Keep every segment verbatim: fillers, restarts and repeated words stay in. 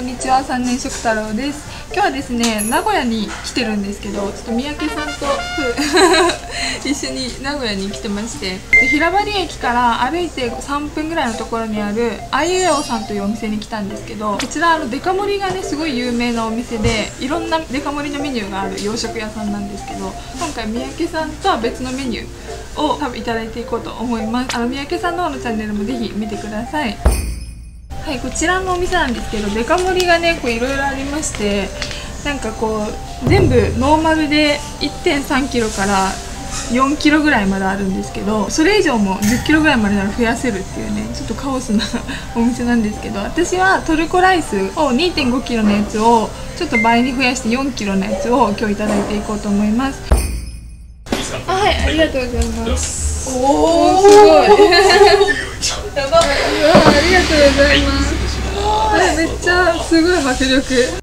んにちは、さんねん食太郎です。今日はですね、名古屋に来てるんですけど、ちょっと三宅さんと一緒に名古屋に来てまして、平張駅から歩いてさんぷんぐらいのところにあるあいうえおさんというお店に来たんですけど、こちらあのデカ盛りがねすごい有名なお店で、いろんなデカ盛りのメニューがある洋食屋さんなんですけど、今回三宅さんとは別のメニューを多分いただいていこうと思います。あの三宅さんの方のチャンネルもぜひ見てください。はい、こちらのお店なんですけど、デカ盛りがねこういろいろありまして、なんかこう全部ノーマルで いってんさんキロからよんキロぐらいまであるんですけど、それ以上もじゅっキロぐらいまでなら増やせるっていうね、ちょっとカオスなお店なんですけど、私はトルコライスを にてんごキロのやつをちょっと倍に増やしてよんキロのやつを今日いただいていこうと思います。あ、はい、ありがとうございます。おお、すごいやばい、うわ、ありがとうございます。あれめっちゃすごい迫力。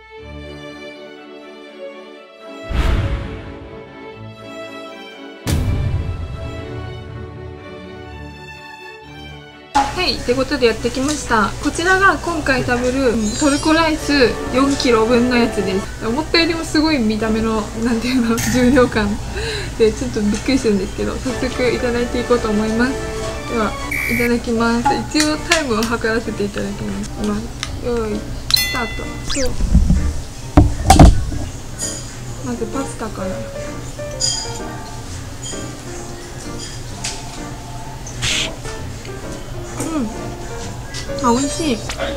はい、ってことでやってきました。こちらが今回食べるトルコライスよんキロぶんのやつです。思ったよりもすごい見た目のなんていうの重量感でちょっとびっくりするんですけど、早速いただいていこうと思います。ではいただきます。一応タイムを測らせていただきます。よーいスタート。そう、まずパスタから。うん、あ、美味しい。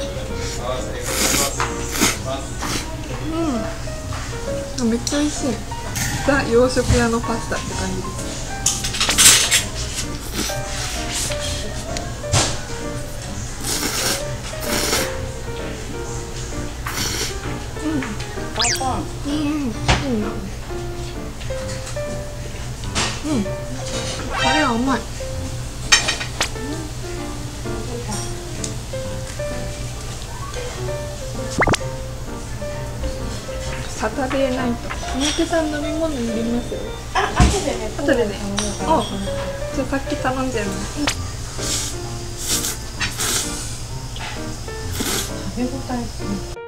うん、めっちゃ美味しい。ザ洋食屋のパスタって感じです。うん、パン、うん、いいな。うん、あれは甘い。サタデーナイト。三宅さん飲み物入れますよ。 あ、後でね。 後でね。あ、じゃあさっき頼んじゃいます。 食べ応えすごい。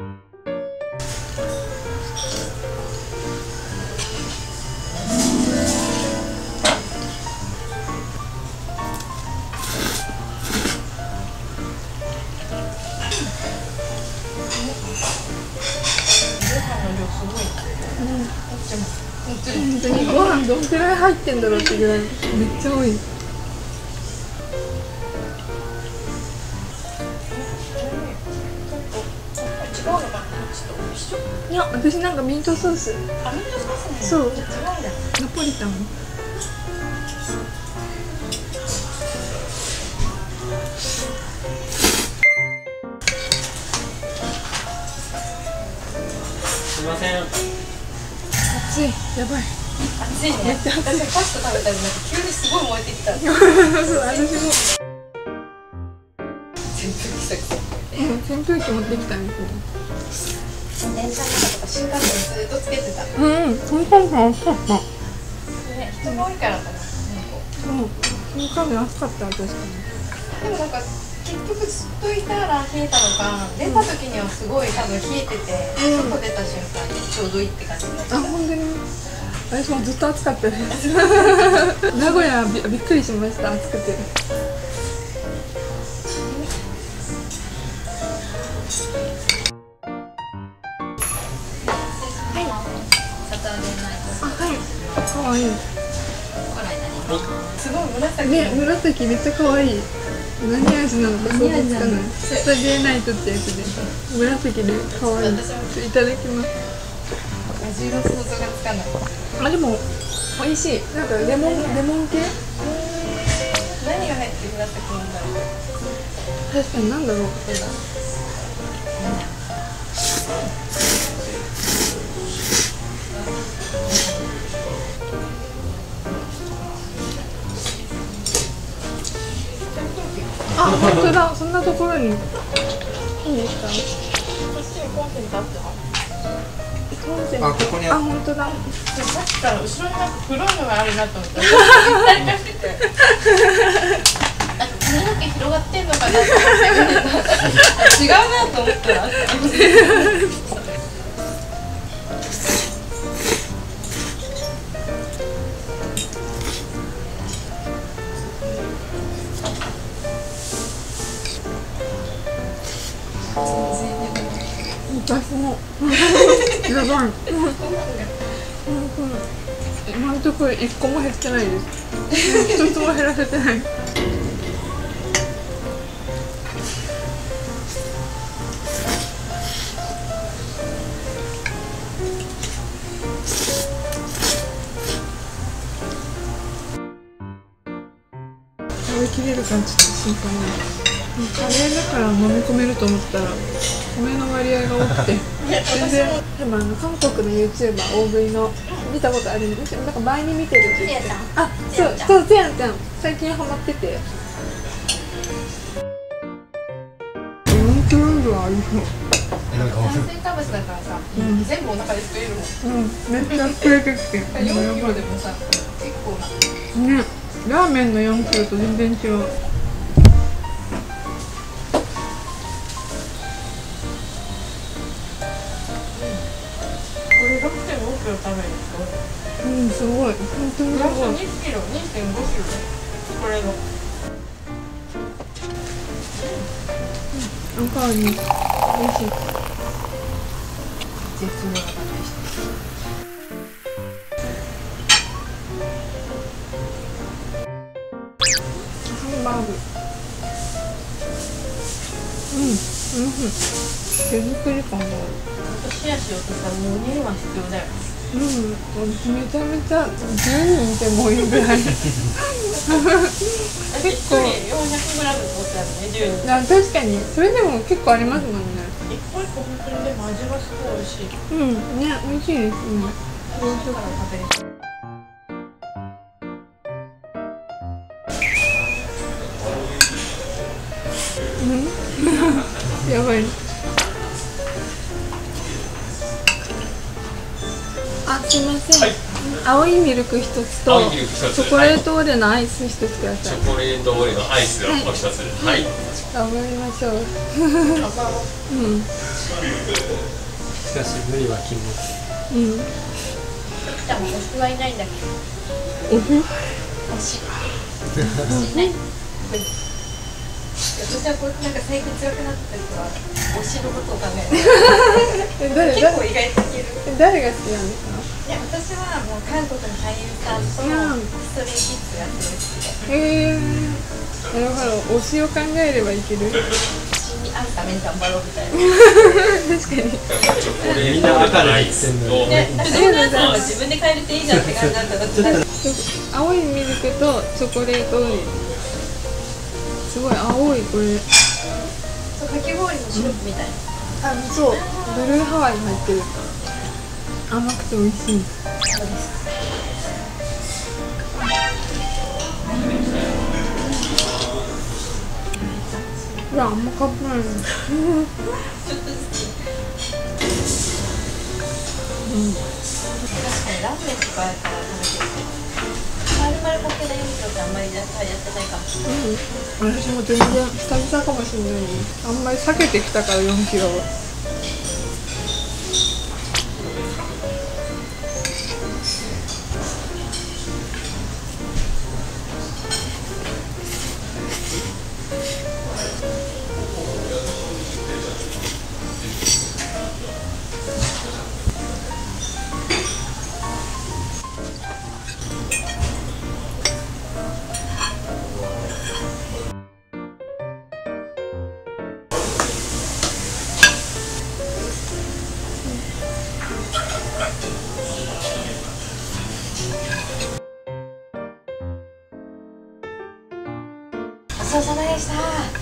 本当にご飯どんくらい入ってんだろうってぐらいめっちゃ多い。いや、私なんかミントソース。 あ、ミントソースね。 そう、 違うんだ。 ナポリタン。 すみません。 熱い、やばい。 熱いね。めっちゃ熱い。パスタ食べたらなんか急にすごい燃えてきた。 そう、私も。 扇風機先。 うん、扇風機持ってきたんですよ。 電車の中とか新幹線ずっとつけてた。 うん、新幹線暑かった。 ね、人が多いからかな。 うん、新幹線暑かった、確かに。 でもなんか結局ずっといたら冷えたのか、出た時にはすごい多分冷えてて、 うん、 外出た瞬間にちょうどいいって感じになっちゃあ、 った。 本当に。私もずっと暑かったです。名古屋び、びっくりしました、暑くて。あ、はい。可愛い。 すごい紫ね、紫めっちゃ可愛い。何味なのか想像つかない。サタデーナイトってやつで紫で可愛い。いただきます。 味の想像がつかない。 あ、でも美味しい。なんかレモンレモン系。 何が入って紫なんだろう。 確かに、なんだろう。あ、本当だ。そんなところにいいんですか。 コンセントあったの？ コンセント。 あ、ここにああ、本当だ。 さっきから後ろになんか黒いのがあるなと思った。一体化してて。 髪の毛広がってんのかなと思って違うなと思ったら私もやばい。今のところ一個も減ってないです。一つも減らせてない。食べきれるかちょっと心配ない。カレーだから飲み込めると思ったら米の割合が多くて全然でもあの韓国の ユーチューバー 大食いの見たことあるんですよ。なんか前に見てるって言ってあ、そうそうせやんちゃん最近ハマっててうんキロ以上ありそう。 炭水化物だからさ、うん、全部お腹で食えるもん。 うんめっちゃ食えてきてよんキロでもさ結構なねラーメンのよんキロと全然違う。 ろくてんごキロ食べるとうん、すごい。本当にすごい。 にキロ、にてんごキロこれのおかわり美味しい。 絶妙な感じでしたハンバーグうん、うん、手作り感がある。 シェアしようとしたらもうには必要だよ。 うん、めちゃめちゃじゅうにんいてもいいぐらい結構よんひゃくグラム取ってあるね、じゅうにん。 あ、確かにそれでも結構ありますもんね。 一個一個本当にでも味がすごい美味しい。 うん、ね、美味しいですね。 どうしようから食べれる。 うんやばい。あ、すみません、はい、青いミルク一つとチョコレートオレのアイス一つください。 チョコレートオレのアイスを一つ。はい、 頑張りましょう。うん、 しかし無理は禁物。 うん、 でも推しはいないんだけど。 推し推し推しね。私はこうなんか最近辛くなった時は推しのことを考える。 誰結構意外といける。 誰が好きなんですか？ いや、私はもう韓国の俳優さんとストレイキッズがすごい好きで。 へえー、なるほど。推しを考えればいける。 推しに合うために頑張ろうみたいな。 確かに。 チョコレートオレのアイスをね、そういうのは自分で変えれていいじゃんって感じだったら。 青いミルクとチョコレートオレ。すごい青いこれ。 そう、かき氷のシロップみたいな。 あ、そう。ブルーハワイに入ってる。甘くて美味しい。 そうです。 いや、あんまかっこないね。 ちょっとずつ。うん。確かにラーメンとかやったら食べてるけど。まるまるかけないようってあんまりやってないかもしれない。 うん、私も全然久々かもしれない。あんまり避けてきたからよんキロ。 ごちそうさまでした。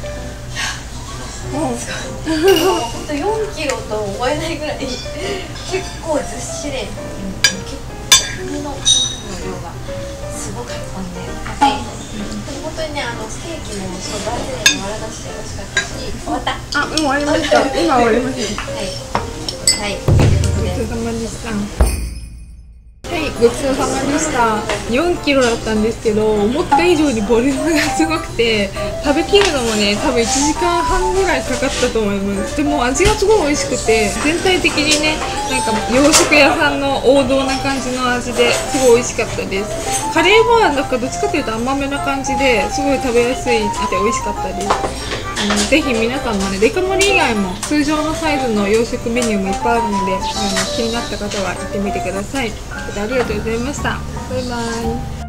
もう本当よんキロと思えないぐらい結構ずっしり、結構骨の量がすごかったんで、でも本当にね、あのステーキもそうバーゼリーも割らなしで美味しかったし。終わった？ あ、もう終わりました。今終わりました。 はいはい、ということでごちそうさまでした。 はい、ごちそうさまでした。よんキロだったんですけど、思った以上にボリュームがすごくて、食べきるのもね、多分いちじかんはんぐらいかかったと思います。でも味がすごい美味しくて、全体的にね、なんか洋食屋さんの王道な感じの味ですごい美味しかったです。カレーはなんかどっちかというと甘めな感じですごい食べやすいって美味しかったです。あのぜひ皆さんもね、デカ盛り以外も通常のサイズの洋食メニューもいっぱいあるので、あの気になった方は行ってみてください。ありがとうございました。バイバイ。